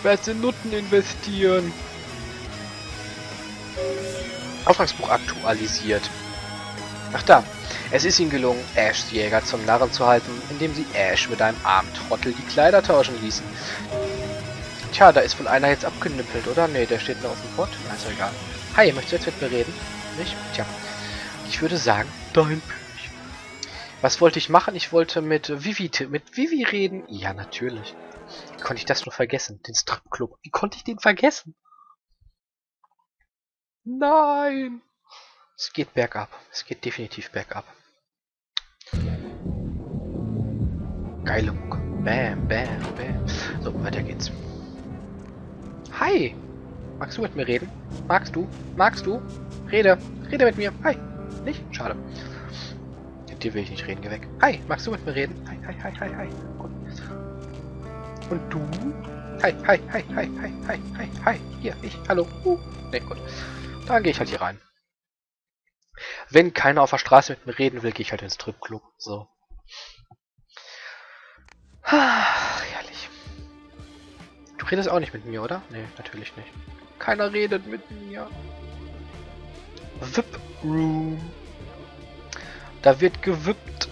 werde in Nutten investieren. Auftragsbuch aktualisiert. Ach da. Es ist ihnen gelungen, Ashs Jäger zum Narren zu halten, indem sie Ash mit einem armen Trottel die Kleider tauschen ließen. Tja, da ist wohl einer jetzt abgenippelt, oder? Ne, der steht noch auf dem Pott. Na, ist doch egal. Hi, möchtest du jetzt mit mir reden? Nicht? Tja. Ich würde sagen, dein Pech. Was wollte ich machen? Ich wollte mit Vivi reden. Ja, natürlich. Wie konnte ich das nur vergessen? Den Stripclub. Wie konnte ich den vergessen? Nein! Es geht bergab. Es geht definitiv bergab. Geile Mucke. Bam, bam, bam. So, weiter geht's. Hi! Magst du mit mir reden? Magst du? Magst du? Rede. Rede mit mir. Hi. Nicht? Schade. Mit dir will ich nicht reden. Geh weg. Hi. Magst du mit mir reden? Hi, hi, hi, hi, hi. Gut. Und du? Hi, hi, hi, hi, hi, hi, hi, hi. Hier, ich. Hallo. Ne, gut. Dann gehe ich halt hier rein. Wenn keiner auf der Straße mit mir reden will, gehe ich halt ins Stripclub. So. Herrlich. Du redest auch nicht mit mir, oder? Nee, natürlich nicht. Keiner redet mit mir. VIP Room. Da wird gewippt.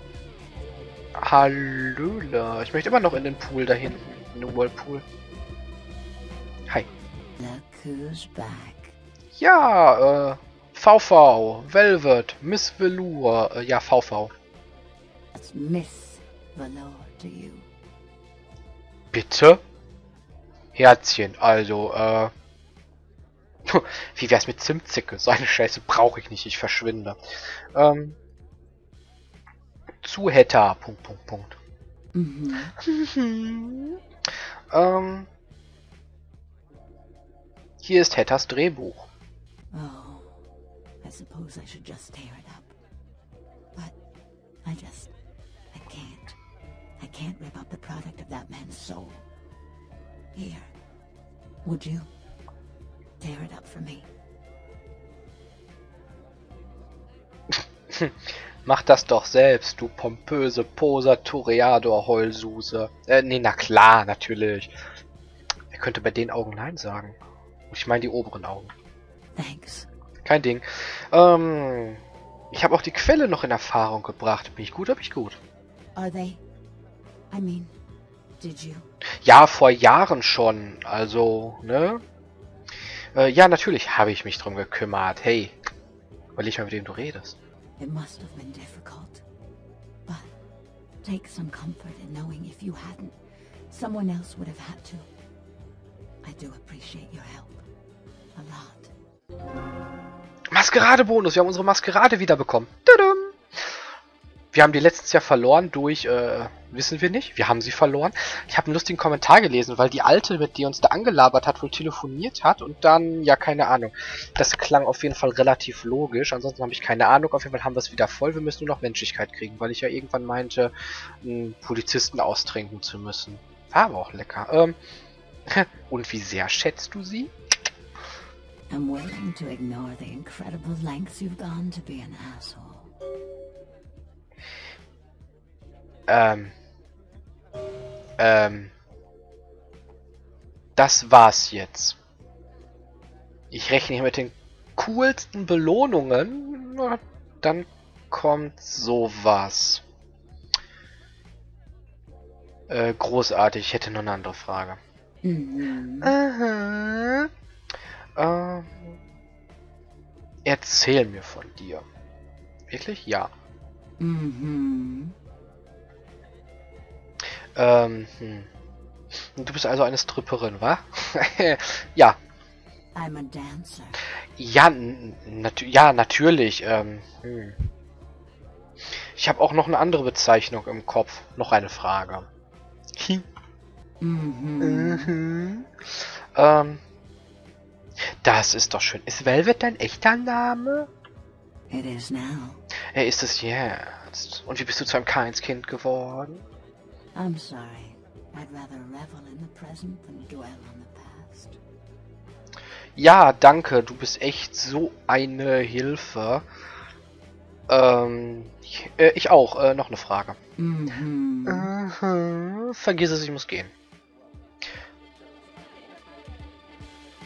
Hallöla. Ich möchte immer noch in den Pool da hinten. In den Whirlpool. Hi. Look who's back. Ja, VV, Velvet, Miss Velour, ja, VV. That's Miss Velour to you. Bitte? Herzchen, also, wie wär's mit Zimtzicke? So eine Scheiße brauche ich nicht, ich verschwinde. Zu Hetta, Punkt, Punkt, Punkt. Hier ist Hettas Drehbuch. Oh, I suppose I should just tear it up. But I can't. I can't rip up the product of that man's soul. Here, would you tear it up for me? Mach das doch selbst, du pompöse Poser Toreador Heulsuse. Nee, na klar, natürlich. Wer könnte bei den Augen Nein sagen? Ich meine die oberen Augen. Thanks. Kein Ding. Ich habe auch die Quelle noch in Erfahrung gebracht. Bin ich gut, bin ich gut. Are they? I mean, did you? Ja, vor Jahren schon. Also, ne? Ja, natürlich habe ich mich drum gekümmert. Hey, überleg mal, mit wem du redest. It must have been difficult. But take some comfort in knowing if you hadn't, someone else would have had to. I do appreciate your help. A lot. Maskerade-Bonus. Wir haben unsere Maskerade wiederbekommen. Tudum. Wir haben die letztes Jahr verloren durch, wissen wir nicht. Wir haben sie verloren. Ich habe einen lustigen Kommentar gelesen, weil die Alte, mit die uns da angelabert hat, wohl telefoniert hat und dann, ja, keine Ahnung. Das klang auf jeden Fall relativ logisch. Ansonsten habe ich keine Ahnung. Auf jeden Fall haben wir es wieder voll. Wir müssen nur noch Menschlichkeit kriegen, weil ich ja irgendwann meinte, einen Polizisten austrinken zu müssen. War aber auch lecker. Und wie sehr schätzt du sie? I'm willing to ignore the incredible lengths you've gone to be an asshole. Das war's jetzt. Ich rechne hier mit den coolsten Belohnungen. Na, dann kommt sowas. Großartig. Ich hätte noch eine andere Frage. Aha. Erzähl mir von dir. Wirklich? Ja. Du bist also eine Stripperin, wa? Ja. I'm a dancer. Ja, ja, natürlich. Ich habe auch noch eine andere Bezeichnung im Kopf. Noch eine Frage. Das ist doch schön. Ist Velvet dein echter Name? It is now. Er ist es jetzt. Und wie bist du zu einem Kainskind geworden? I'm sorry. I'd rather revel in the present than dwell on the past. Ja, danke. Du bist echt so eine Hilfe. Ich auch. Noch eine Frage. Vergiss es, ich muss gehen.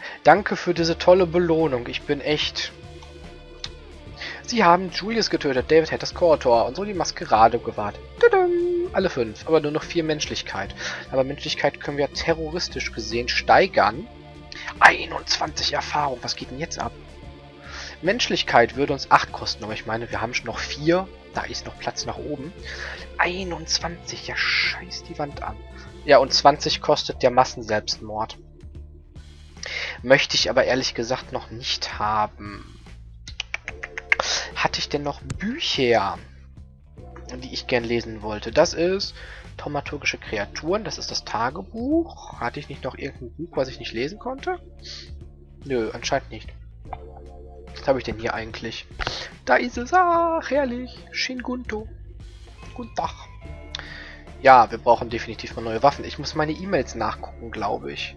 Danke für diese tolle Belohnung. Ich bin echt... Sie haben Julius getötet, David hat das Core-Tor und so die Maskerade gewahrt. Tudum! Alle 5, aber nur noch 4 Menschlichkeit. Aber Menschlichkeit können wir terroristisch gesehen steigern. 21 Erfahrung, was geht denn jetzt ab? Menschlichkeit würde uns 8 kosten, aber ich meine, wir haben schon noch 4. Da ist noch Platz nach oben. 21, ja scheiß die Wand an. Ja, und 20 kostet der Massenselbstmord. Möchte ich aber ehrlich gesagt noch nicht haben. Hatte ich denn noch Bücher, die ich gern lesen wollte? Das ist Thaumaturgische Kreaturen, das ist das Tagebuch. Hatte ich nicht noch irgendein Buch, was ich nicht lesen konnte? Nö, anscheinend nicht. Was habe ich denn hier eigentlich? Da ist es, ach, herrlich. Shingunto. Guten Tag. Ja, wir brauchen definitiv mal neue Waffen. Ich muss meine E-Mails nachgucken, glaube ich.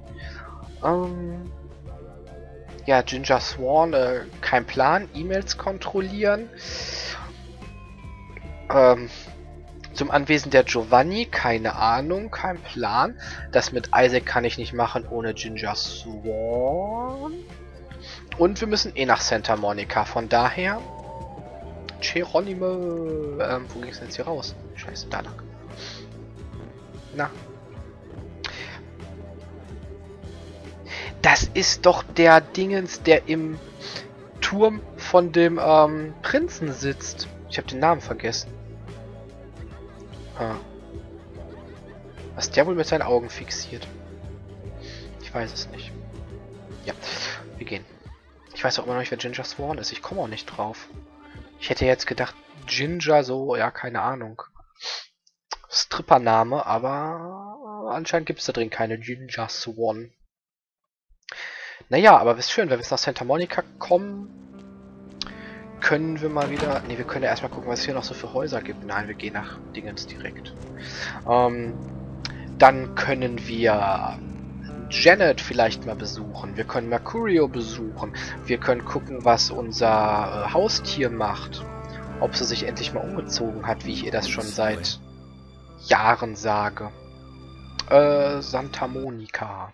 Ja, Ginger Swan, kein Plan. E-Mails kontrollieren. Zum Anwesen der Giovanni, keine Ahnung, kein Plan. Das mit Isaac kann ich nicht machen ohne Ginger Swan. Und wir müssen eh nach Santa Monica, von daher... Geronimo... wo ging es denn jetzt hier raus? Scheiße, da lang. Na. Das ist doch der Dingens, der im Turm von dem Prinzen sitzt. Ich habe den Namen vergessen. Was der wohl mit seinen Augen fixiert? Ich weiß es nicht. Ja, wir gehen. Ich weiß auch immer noch nicht, wer Ginger Swan ist. Ich komme auch nicht drauf. Ich hätte jetzt gedacht, Ginger so, ja, keine Ahnung. Strippername, aber anscheinend gibt es da drin keine Ginger Swan. Naja, aber ist schön, wenn wir jetzt nach Santa Monica kommen, können wir mal wieder... Ne, wir können ja erstmal gucken, was es hier noch so für Häuser gibt. Nein, wir gehen nach Dingens direkt. Dann können wir Janet vielleicht mal besuchen. Wir können Mercurio besuchen. Wir können gucken, was unser Haustier macht. Ob sie sich endlich mal umgezogen hat, wie ich ihr das schon seit Jahren sage. Santa Monica.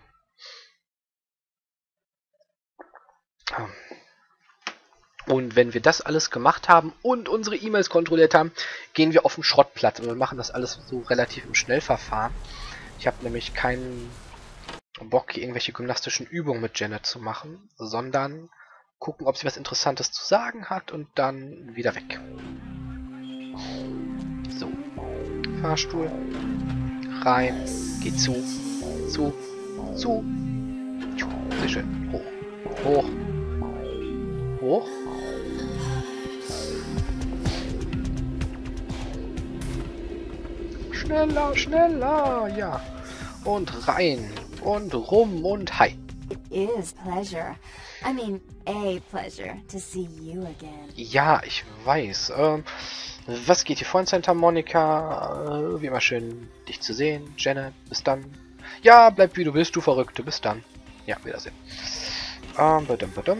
Und wenn wir das alles gemacht haben und unsere E-Mails kontrolliert haben, gehen wir auf den Schrottplatz. Und wir machen das alles so relativ im Schnellverfahren. Ich habe nämlich keinen Bock, irgendwelche gymnastischen Übungen mit Janet zu machen, sondern gucken, ob sie was Interessantes zu sagen hat und dann wieder weg. So. Fahrstuhl. Rein. Geht zu. Zu. Sehr schön. Hoch. Hoch. Hoch. Schneller, schneller, ja. Und rein. Und rum und hi. It is pleasure. I mean, a pleasure to see you again. Ja, ich weiß. Was geht hier vor in Santa Monica? Wie immer schön, dich zu sehen. Janet, bis dann. Ja, bleib wie du bist, du Verrückte. Bis dann. Ja, Wiedersehen. Badum.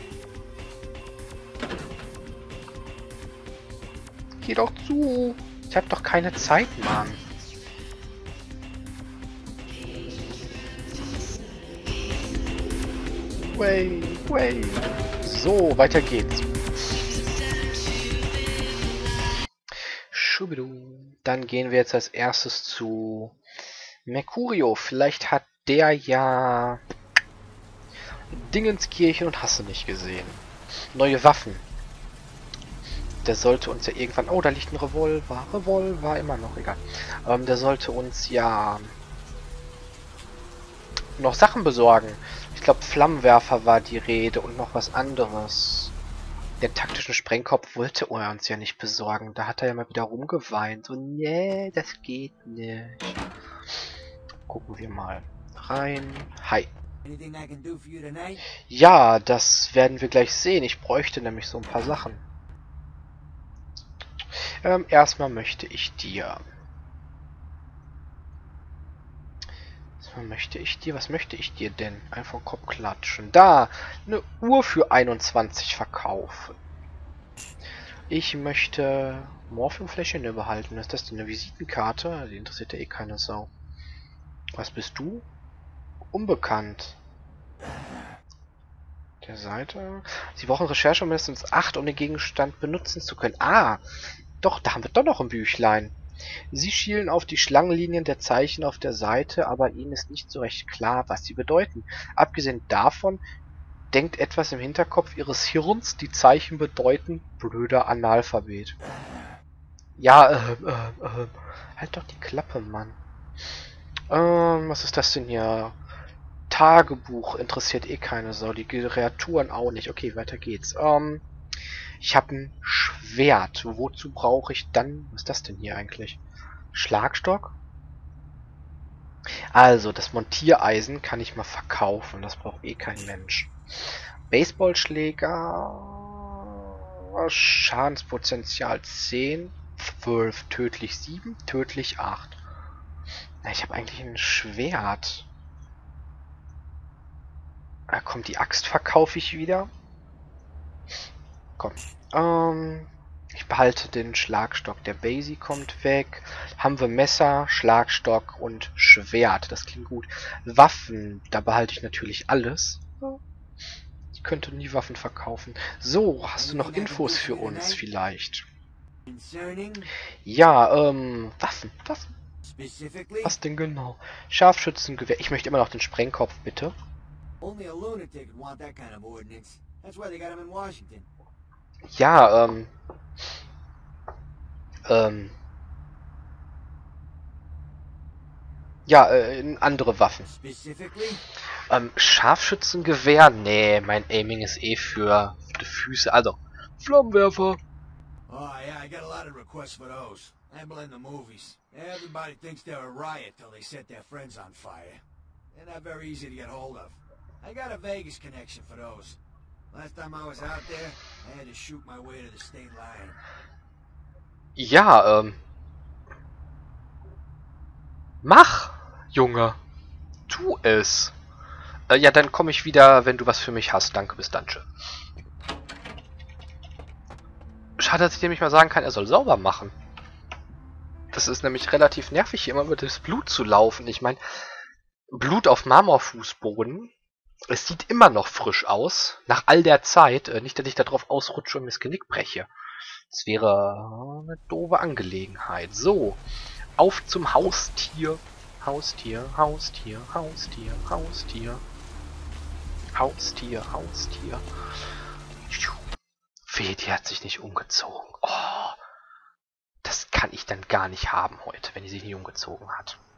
Geh doch zu. Ich hab doch keine Zeit, Mann. Way. So, weiter geht's. Schubidu. Dann gehen wir jetzt als erstes zu Mercurio. Vielleicht hat der ja Dingenskirchen und hast du nicht gesehen. Neue Waffen. Der sollte uns ja irgendwann... Oh, da liegt ein Revolver. Revolver, immer noch, egal. Der sollte uns ja noch Sachen besorgen. Ich glaube, Flammenwerfer war die Rede und noch was anderes. Den taktischen Sprengkopf wollte er uns ja nicht besorgen. Da hat er ja mal wieder rumgeweint. So, nee, das geht nicht. Gucken wir mal rein. Hi. Ja, das werden wir gleich sehen. Ich bräuchte nämlich so ein paar Sachen. Erstmal möchte ich dir... Was möchte ich dir denn? Einfach Kopf klatschen. Da! Eine Uhr für 21 verkaufen. Ich möchte Morphiumfläschchen behalten. Ist das denn eine Visitenkarte? Die interessiert ja eh keine Sau. Was bist du? Unbekannt. Der Seite. Sie brauchen Recherche mindestens 8, um den Gegenstand benutzen zu können. Ah, doch, da haben wir doch noch ein Büchlein. Sie schielen auf die Schlangenlinien der Zeichen auf der Seite, aber ihnen ist nicht so recht klar, was sie bedeuten. Abgesehen davon denkt etwas im Hinterkopf ihres Hirns, die Zeichen bedeuten blöder Analphabet. Ja, halt doch die Klappe, Mann. Was ist das denn hier? Tagebuch interessiert eh keine Sau, die Kreaturen auch nicht. Okay, weiter geht's. Ich habe ein Schwert. Wozu brauche ich dann... Was ist das denn hier eigentlich? Schlagstock? Also, das Montiereisen kann ich mal verkaufen. Das braucht eh kein Mensch. Baseballschläger... Schadenspotenzial 10. 12. Tödlich 7. Tödlich 8. Na, ich habe eigentlich ein Schwert. Ah, komm, die Axt verkaufe ich wieder. Komm. Ich behalte den Schlagstock. Der Basie kommt weg. Haben wir Messer, Schlagstock und Schwert. Das klingt gut. Waffen, da behalte ich natürlich alles. Ich könnte nie Waffen verkaufen. So, hast du noch Infos für uns vielleicht? Ja, Waffen. Was denn genau? Scharfschützengewehr. Ich möchte immer noch den Sprengkopf, bitte. Ja, ja, andere Waffen. Scharfschützengewehr? Nee, mein Aiming ist eh für die Füße. Also, Flammenwerfer. Oh yeah, I get a lot of requests for those. Amble in the movies. Everybody thinks they're a riot till they set their friends on fire. They're not very easy to get hold of. I got a Vegas connection for those. Last time I was out there, I had to shoot my way to the state line. Ja, mach, Junge. Tu es. Ja, dann komme ich wieder, wenn du was für mich hast. Danke, bis dann. Tschö. Schade, dass ich dem nicht mal sagen kann, er soll sauber machen. Das ist nämlich relativ nervig, hier immer über das Blut zu laufen. Ich meine, Blut auf Marmorfußboden. Es sieht immer noch frisch aus. Nach all der Zeit. Nicht, dass ich da drauf ausrutsche und mir das Genick breche. Das wäre eine doofe Angelegenheit. So, auf zum Haustier. Haustier, Haustier, Haustier, Haustier. Haustier, Haustier. Weh, die hat sich nicht umgezogen. Oh, das kann ich dann gar nicht haben heute, wenn die sich nicht umgezogen hat.